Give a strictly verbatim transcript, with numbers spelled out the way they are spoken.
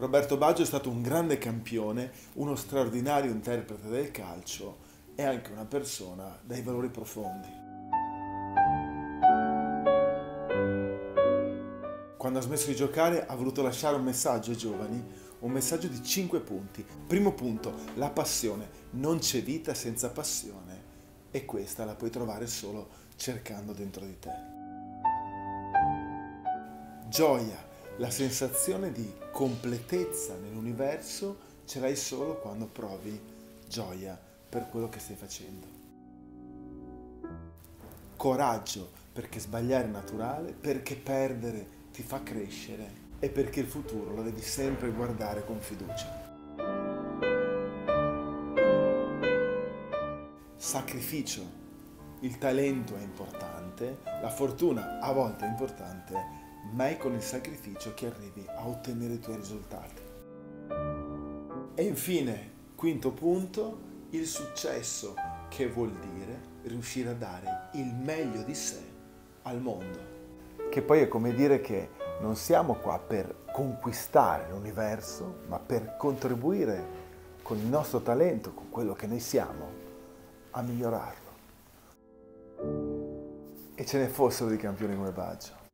Roberto Baggio è stato un grande campione, uno straordinario interprete del calcio e anche una persona dai valori profondi. Quando ha smesso di giocare ha voluto lasciare un messaggio ai giovani, un messaggio di cinque punti. Primo punto, la passione. Non c'è vita senza passione e questa la puoi trovare solo cercando dentro di te. Gioia, la sensazione di completezza nell'universo ce l'hai solo quando provi gioia per quello che stai facendo. Coraggio, perché sbagliare è naturale, perché perdere ti fa crescere e perché il futuro lo devi sempre guardare con fiducia. Sacrificio, il talento è importante, la fortuna a volte è importante, ma è con il sacrificio che arrivi a ottenere i tuoi risultati. E infine, quinto punto, il successo, che vuol dire riuscire a dare il meglio di sé al mondo. Che poi è come dire che non siamo qua per conquistare l'universo, ma per contribuire con il nostro talento, con quello che noi siamo, a migliorarlo. E ce ne fossero di campioni come Baggio.